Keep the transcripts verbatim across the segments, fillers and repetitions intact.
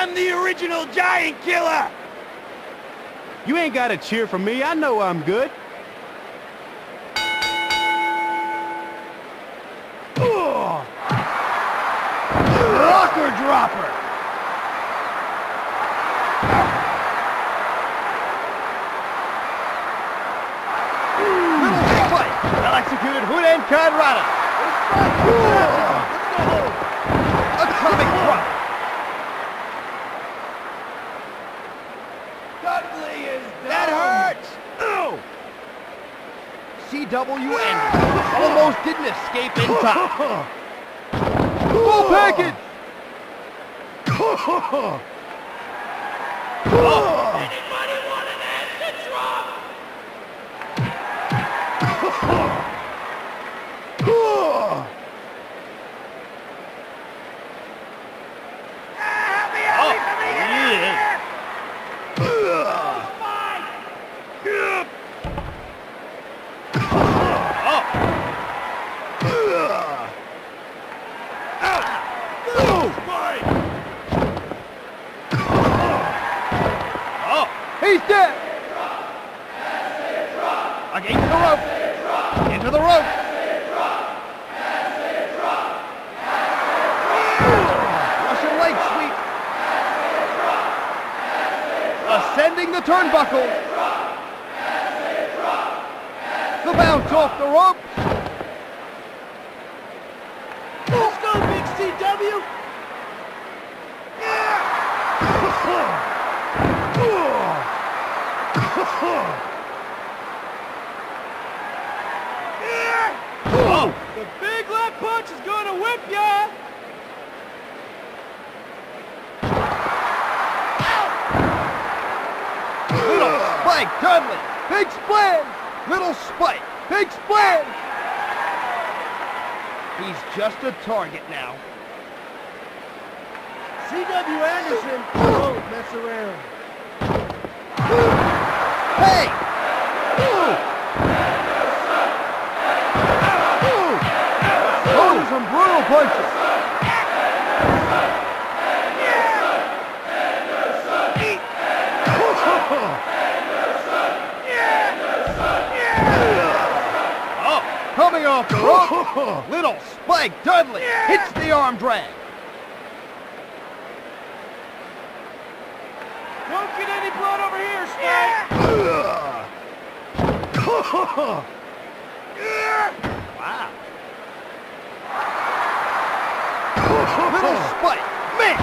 I'm the original giant killer! You ain't gotta cheer for me. I know I'm good. Ugh. Rocker dropper! Little spike! Well executed hood and Conrada! Atomic drop! Dudley is down! That hurts! Ow! C W Anderson almost didn't escape in time. Full package! Oh. Anybody want an acid drop? Help me, help me, help me, help me! He's dead! Against the rope! Into the rope! Russian leg sweep! Ascending the turnbuckle! The bounce off the rope! Let's go, Big C W! Oh. The big left punch is going to whip ya! Little spike, Dudley! Big splash! Little spike! Big splash! He's just a target now. C W Anderson, don't mess around. Hey! Ooh. Ooh. Those are some brutal punches. Oh, coming off the rope, little Spike Dudley hits the arm drag. Don't get any blood over here, Spike! Wow. Little Spike, man!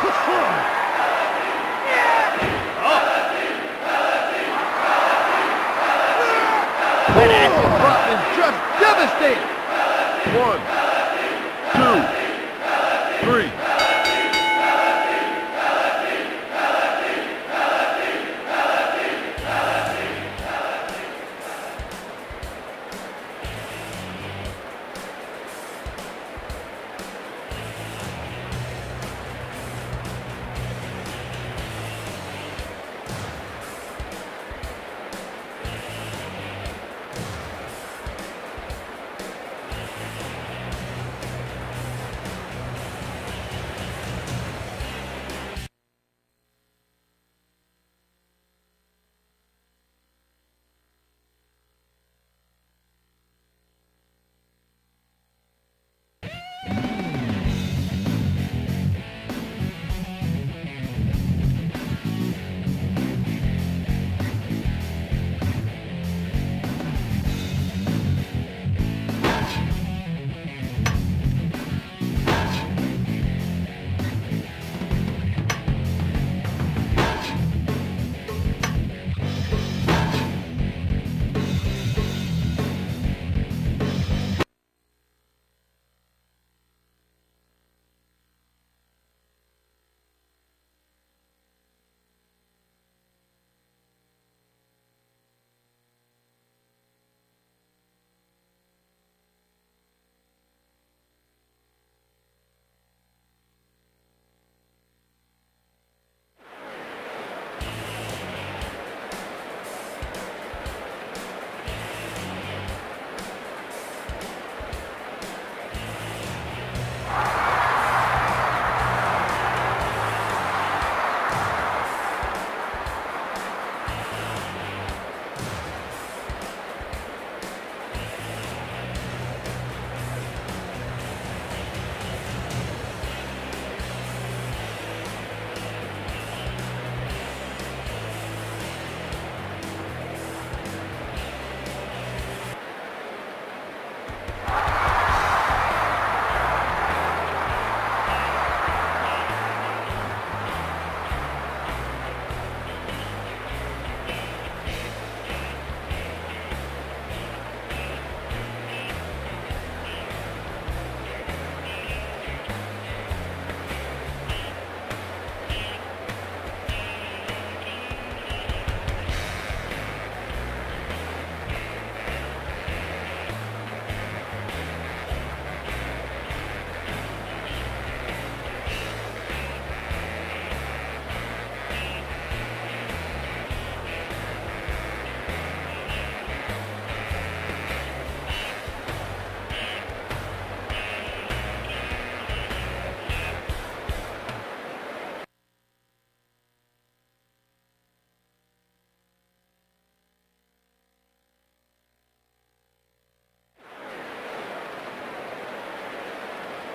That acid drop is just devastating! One, two, three.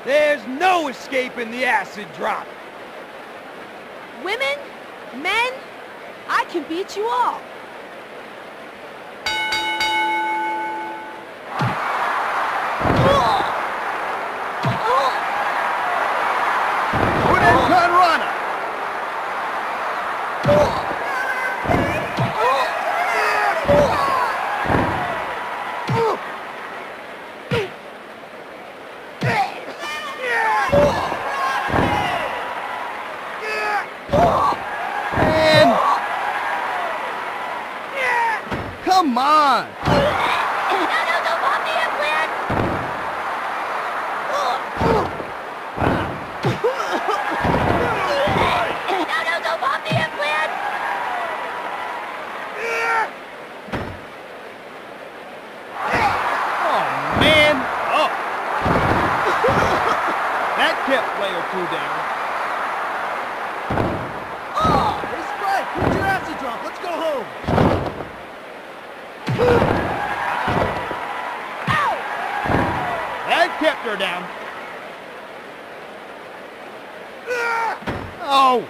There's no escaping the acid drop. Women, men, I can beat you all. Budokan Rana. And come on. That kept player two down. Oh, hey Spike, where's your acid drop? Let's go home. Ow! That kept her down. Oh!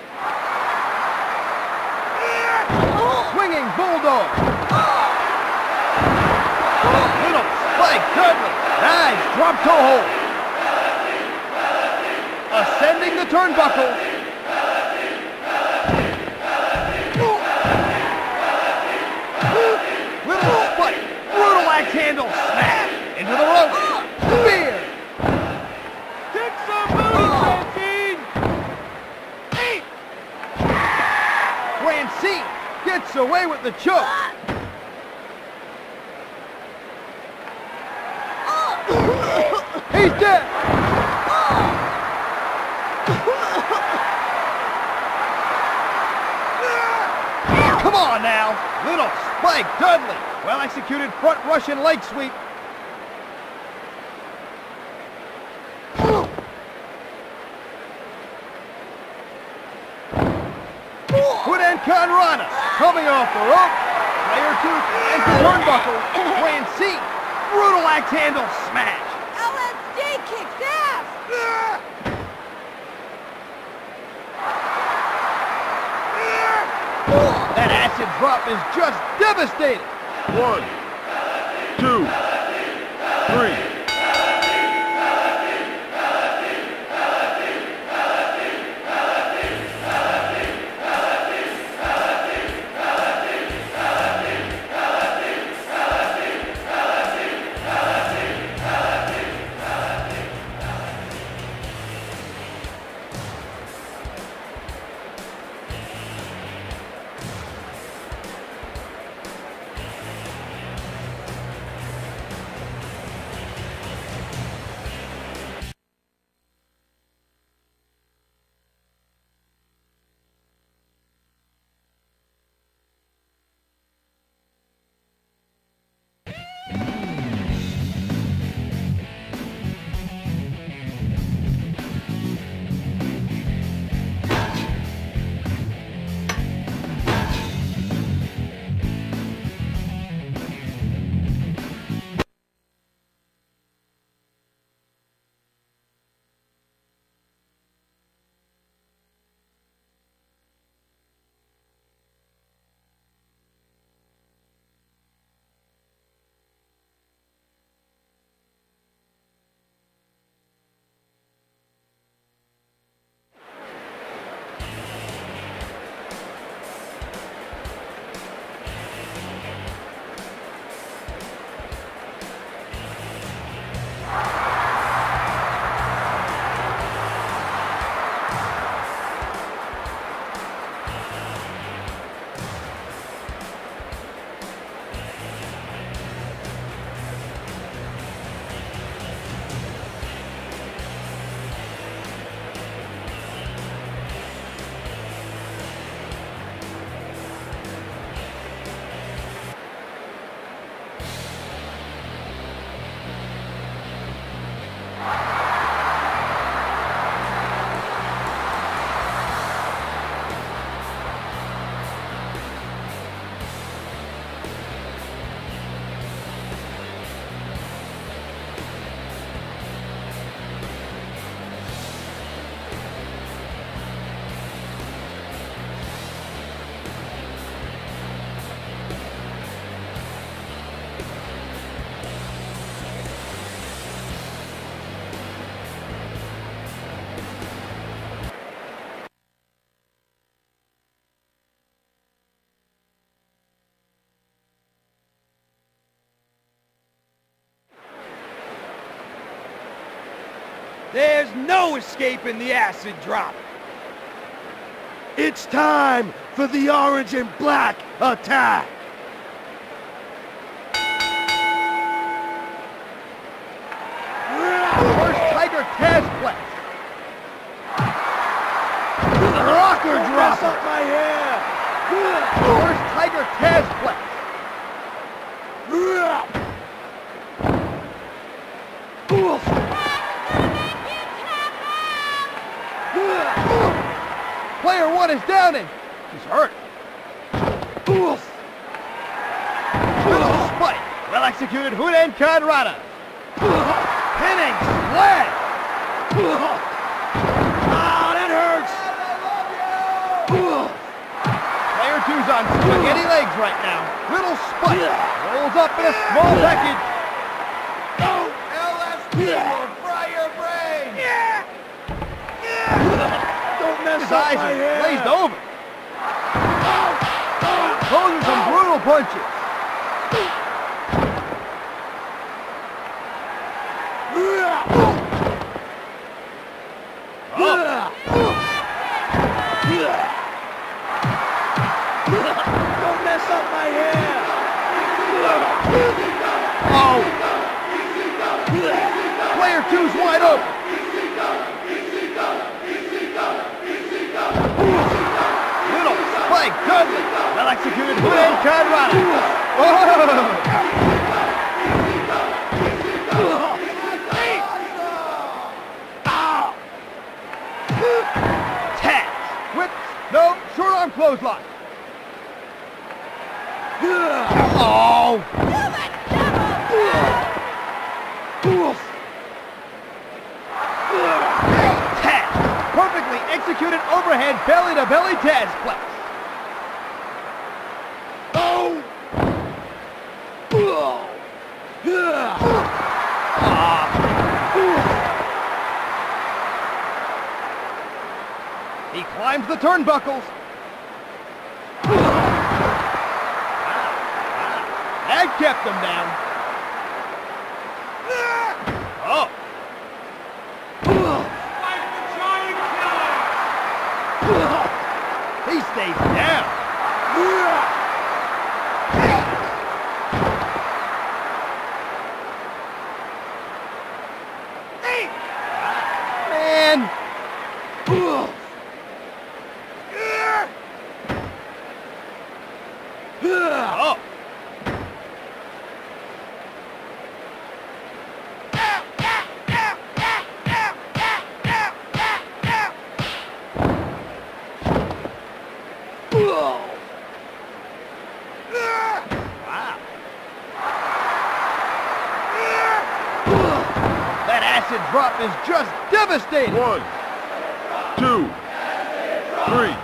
Swinging bulldog. Little Spike Dudley. Nice drop toe hold. Ascending the turnbuckle. Little Spike. Brutal axe handle smash. Into the rope. Spear. Kick some moves, Francine gets away with the choke. He's dead. Come on now. Little Spike Dudley. Well-executed front Russian leg sweep. Budokan Rana coming off the rope. Player two into turnbuckle. Francine. Brutal axe handle smash. L S D kicks ass. That acid drop is just devastating. One, two, three. There's no escaping the acid drop. It's time for the orange and black attack. First Tiger Tazplex. Rocker drop. Up my hair. First Tiger Tazplex. Player one is down and he's hurt. Spike. Well executed Hudenkan Rana. Pinning slam. Oh, that hurts. Player two's on spaghetti legs right now. Little Spike rolls up in a small package. L S D will fry your brain. Don't mess His up eyes my are hair. glazed over. Those are some brutal punches. Don't mess up my hair. Oh! Player two's wide open. Little Spike Dudley. Well executed Hudenkan Rana. Oh! Taz. Whips. No. Short arm clothesline. Oh! Taz. Perfectly executed overhead belly to belly Tazplex. Oh. He climbs the turnbuckles. That kept him down. Oh. He stays down. Man. Oh. Wow. That acid drop is just devastating. One, two, three.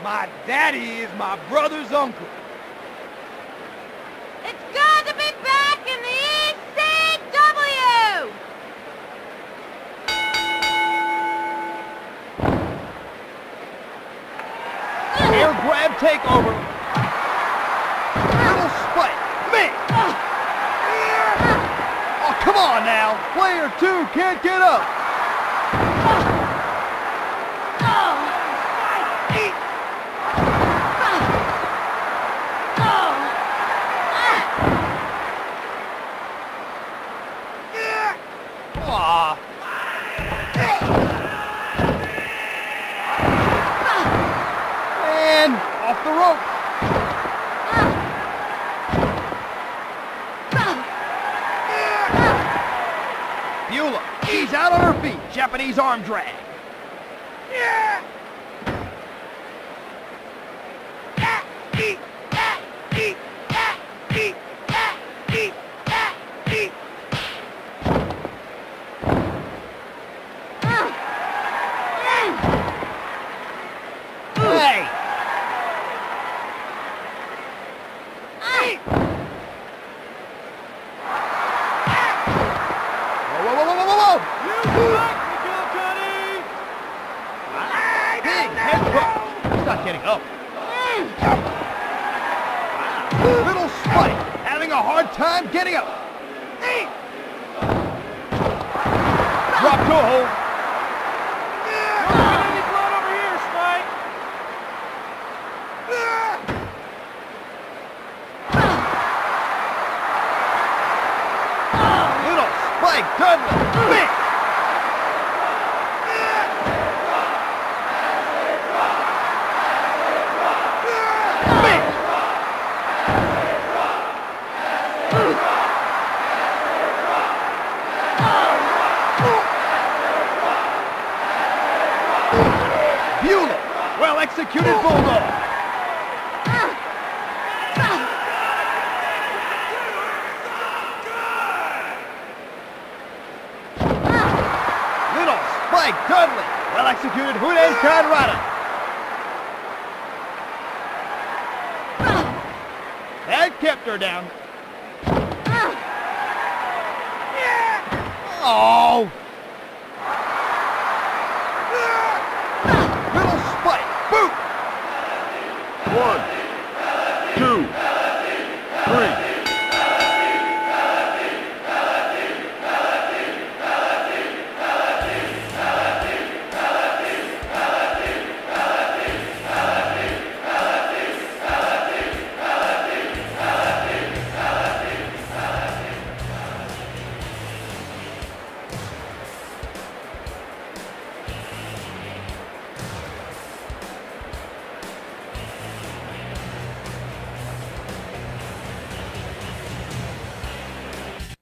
My daddy is my brother's uncle. It's good to be back in the E C W! Air grab takeover. Little spike. Man! Oh, come on now. Player two can't get up. Aw. And off the rope. Beulah, she's out on her feet. Japanese arm drag. Hey! Whoa, whoa, whoa, whoa, whoa, whoa! Big head hook. He's not getting up. Little Spike having a hard time getting up. Drop toe hold. Little Spike Dudley. Big. Beulah, well-executed bulldog. Little Spike Dudley, well-executed Hunan Kanrata. That kept her down. Oh.